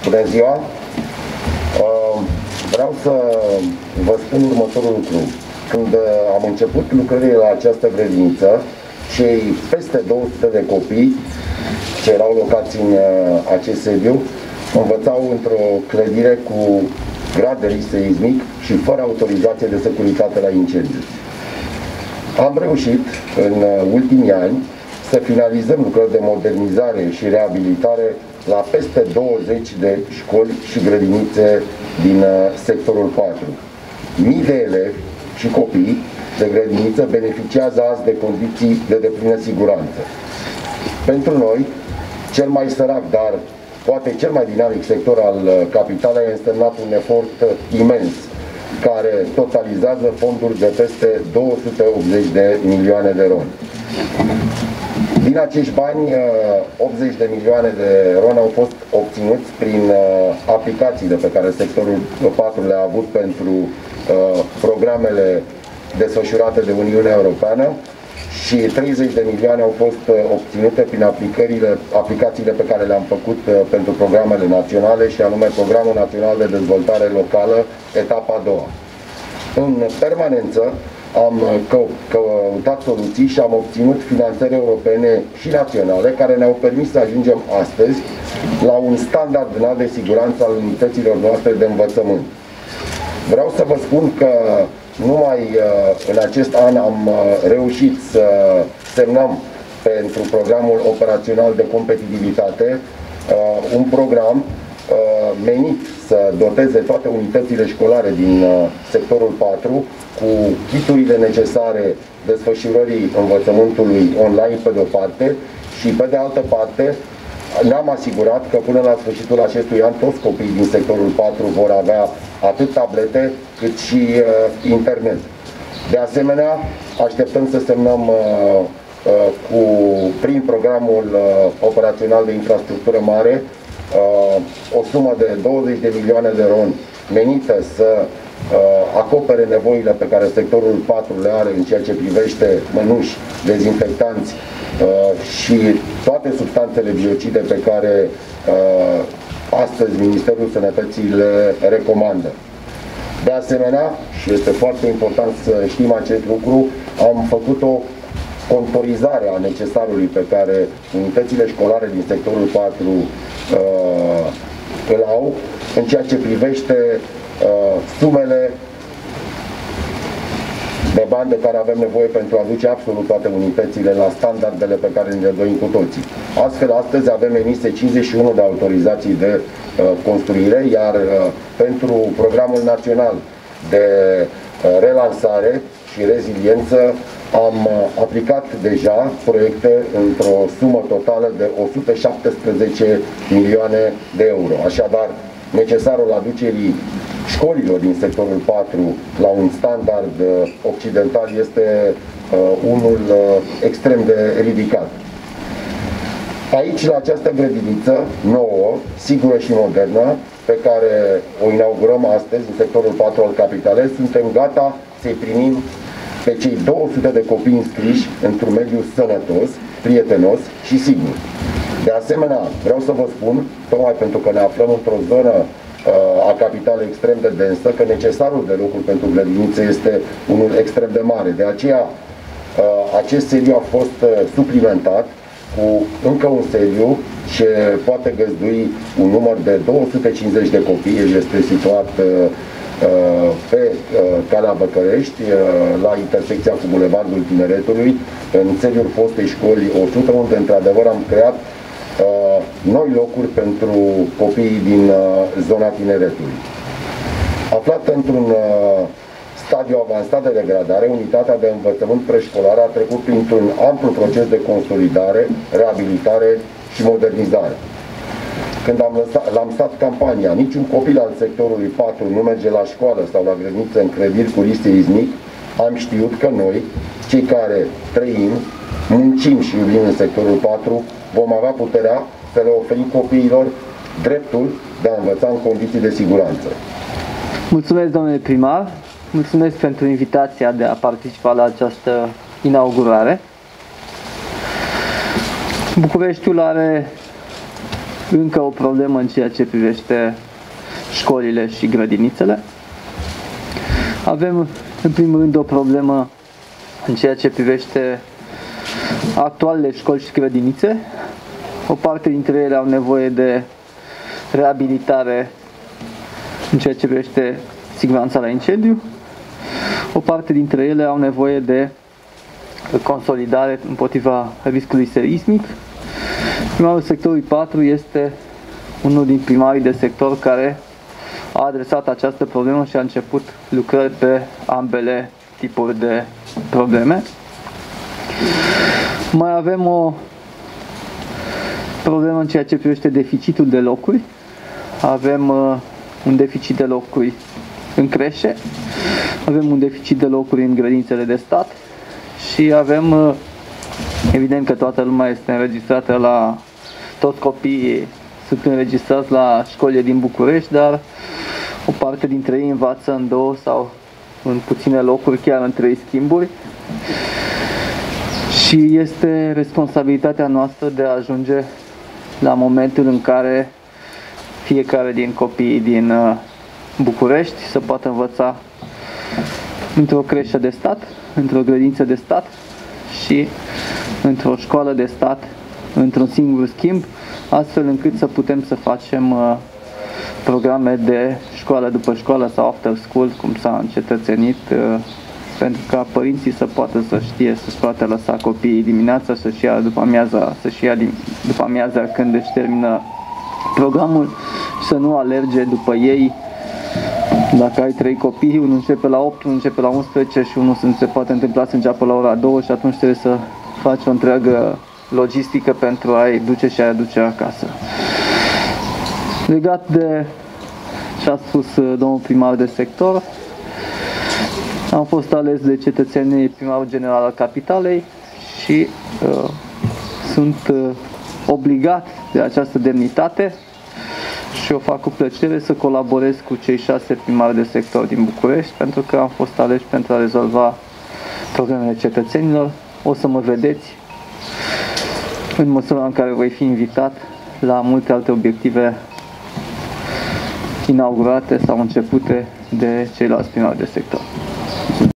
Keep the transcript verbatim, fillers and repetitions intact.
Bună ziua! Vreau să vă spun următorul lucru. Când am început lucrările la această grădiniță, cei peste două sute de copii ce erau locați în acest sediu învățau într-o clădire cu grad de risc seismic și fără autorizație de securitate la incendiu. Am reușit în ultimii ani să finalizăm lucrări de modernizare și reabilitare la peste douăzeci de școli și grădinițe din sectorul patru. Mii de elevi și copii de grădiniță beneficiază azi de condiții de deplină siguranță. Pentru noi, cel mai sărac, dar poate cel mai dinamic sector al capitalei a însemnat un efort imens, care totalizează fonduri de peste două sute optzeci de milioane de roni. Din acești bani, optzeci de milioane de roni au fost obținuți prin aplicațiile pe care sectorul patru le-a avut pentru programele desfășurate de Uniunea Europeană și treizeci de milioane au fost obținute prin aplicările, aplicațiile pe care le-am făcut pentru programele naționale, și anume Programul Național de Dezvoltare Locală, etapa a doua. În permanență am căutat soluții și am obținut finanțări europene și naționale care ne-au permis să ajungem astăzi la un standard înalt de siguranță al unităților noastre de învățământ. Vreau să vă spun că numai în acest an am reușit să semnăm pentru programul operațional de competitivitate un program menit să doteze toate unitățile școlare din sectorul patru cu kiturile necesare desfășurării învățământului online pe de o parte și pe de altă parte ne-am asigurat că până la sfârșitul acestui an toți copiii din sectorul patru vor avea atât tablete cât și uh, internet. De asemenea, așteptăm să semnăm uh, uh, cu, prin programul uh, operațional de infrastructură mare uh, o sumă de douăzeci de milioane de roni menită să uh, acopere nevoile pe care sectorul patru le are în ceea ce privește mănuși, dezinfectanți uh, și toate substanțele biocide pe care uh, astăzi Ministerul Sănătății le recomandă. De asemenea, și este foarte important să știm acest lucru, am făcut o contorizare a necesarului pe care unitățile școlare din sectorul patru uh, îl au în ceea ce privește uh, sumele de bani de care avem nevoie pentru a duce absolut toate unitățile la standardele pe care ne le dorim cu toții. Astfel, astăzi avem emise cincizeci și unu de autorizații de uh, construire, iar uh, pentru programul național de uh, relansare și reziliență am uh, aplicat deja proiecte într-o sumă totală de o sută șaptesprezece milioane de euro. Așadar, necesarul aducerii școlilor din sectorul patru la un standard uh, occidental este uh, unul uh, extrem de ridicat. Aici, la această grădiniță nouă, sigură și modernă, pe care o inaugurăm astăzi în sectorul patru al capitalei, suntem gata să-i primim pe cei două sute de copii înscriși într-un mediu sănătos, prietenos și sigur. De asemenea, vreau să vă spun, tocmai pentru că ne aflăm într-o zonă a capitalei extrem de densă, că necesarul de locuri pentru grădinițe este unul extrem de mare. De aceea, acest sediu a fost suplimentat cu încă un sediu ce poate găzdui un număr de două sute cincizeci de copii. El este situat pe calea Băcărești, la intersecția cu Bulevardul Tineretului, în sediul fostei școli o sută, unde într-adevăr am creat Uh, noi locuri pentru copiii din uh, zona Tineretului. Aflată într-un uh, stadiu avansat de degradare, unitatea de învățământ preșcolar a trecut printr-un amplu proces de consolidare, reabilitare și modernizare. Când am lansat campania "Niciun copil al sectorului patru nu merge la școală sau la grădiniță în clădiri cu risc seismic", am știut că noi, cei care trăim, muncim și iubim în sectorul patru, vom avea puterea să le oferim copiilor dreptul de a învăța în condiții de siguranță. Mulțumesc, domnule primar, mulțumesc pentru invitația de a participa la această inaugurare. Bucureștiul are încă o problemă în ceea ce privește școlile și grădinițele. Avem în primul rând o problemă în ceea ce privește actualele școli și grădinițe. O parte dintre ele au nevoie de reabilitare în ceea ce privește siguranța la incendiu. O parte dintre ele au nevoie de consolidare împotriva riscului seismic. Primarul sectorului patru este unul din primarii de sector care a adresat această problemă și a început lucrări pe ambele tipuri de probleme. Mai avem o problemă în ceea ce privește deficitul de locuri. Avem uh, un deficit de locuri în creșe, avem un deficit de locuri în grădinițele de stat și avem, uh, evident că toată lumea este înregistrată la, toți copiii sunt înregistrați la școlile din București, dar o parte dintre ei învață în două sau în puține locuri, chiar în trei schimburi. Și este responsabilitatea noastră de a ajunge la momentul în care fiecare din copiii din București să poată învăța într-o creșă de stat, într-o grădiniță de stat și într-o școală de stat, într-un singur schimb, astfel încât să putem să facem programe de școală după școală sau after school, cum s-a încetățenit, pentru ca părinții să poată să știe să-și poată lăsa copiii dimineața, să-și ia după amiaza, să-și ia după amiaza când își termină programul și să nu alerge după ei. Dacă ai trei copii, unul începe la opt, unul începe la unsprezece și unul se poate întâmpla să înceapă la ora două și atunci trebuie să faci o întreagă logistică pentru a-i duce și a-i aduce acasă. Legat de ce a spus domnul primar de sector, am fost ales de cetățenii primarul general al capitalei și uh, sunt uh, obligat de această demnitate și o fac cu plăcere să colaborez cu cei șase primari de sector din București, pentru că am fost aleși pentru a rezolva problemele cetățenilor. O să mă vedeți în măsura în care voi fi invitat la multe alte obiective inaugurate sau începute de ceilalți primari de sector.